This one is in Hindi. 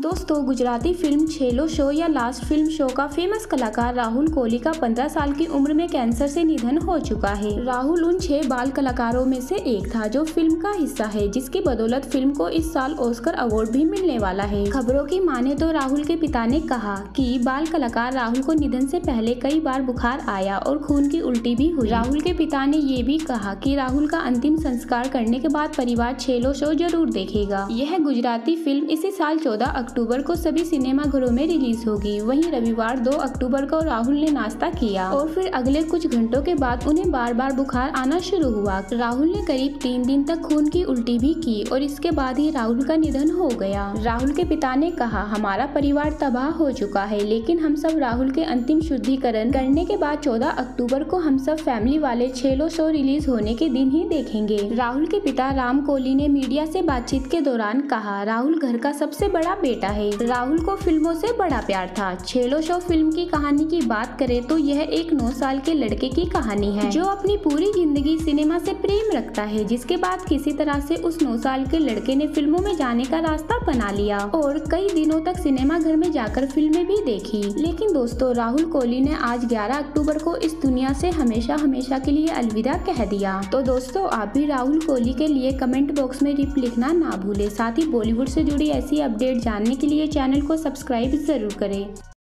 दोस्तों, गुजराती फिल्म छेलो शो या लास्ट फिल्म शो का फेमस कलाकार राहुल कोहली का 15 साल की उम्र में कैंसर से निधन हो चुका है। राहुल उन 6 बाल कलाकारों में से एक था जो फिल्म का हिस्सा है, जिसकी बदौलत फिल्म को इस साल ऑस्कर अवार्ड भी मिलने वाला है। खबरों की माने तो राहुल के पिता ने कहा कि बाल कलाकार राहुल को निधन से पहले कई बार बुखार आया और खून की उल्टी भी हुई। राहुल के पिता ने ये भी कहा कि राहुल का अंतिम संस्कार करने के बाद परिवार छेलो शो जरूर देखेगा। यह गुजराती फिल्म इसी साल 14 अक्टूबर को सभी सिनेमा घरों में रिलीज होगी। वहीं रविवार 2 अक्टूबर को राहुल ने नाश्ता किया और फिर अगले कुछ घंटों के बाद उन्हें बार बार बुखार आना शुरू हुआ। राहुल ने करीब 3 दिन तक खून की उल्टी भी की और इसके बाद ही राहुल का निधन हो गया। राहुल के पिता ने कहा, हमारा परिवार तबाह हो चुका है, लेकिन हम सब राहुल के अंतिम शुद्धिकरण करने के बाद 14 अक्टूबर को हम सब फैमिली वाले छेलो शो रिलीज होने के दिन ही देखेंगे। राहुल के पिता राम कोहली ने मीडिया से बातचीत के दौरान कहा, राहुल घर का सबसे बड़ा बेटा है। राहुल को फिल्मों से बड़ा प्यार था। छेलो शो फिल्म की कहानी की बात करें तो यह एक 9 साल के लड़के की कहानी है जो अपनी पूरी जिंदगी सिनेमा से प्रेम रखता है, जिसके बाद किसी तरह से उस 9 साल के लड़के ने फिल्मों में जाने का रास्ता बना लिया और कई दिनों तक सिनेमा घर में जाकर फिल्में भी देखी। लेकिन दोस्तों, राहुल कोहली ने आज 11 अक्टूबर को इस दुनिया से हमेशा हमेशा के लिए अलविदा कह दिया। तो दोस्तों, आप भी राहुल कोहली के लिए कमेंट बॉक्स में रिप लिखना ना भूले। साथ ही बॉलीवुड से जुड़ी ऐसी अपडेट जानने के लिए चैनल को सब्सक्राइब जरूर करें।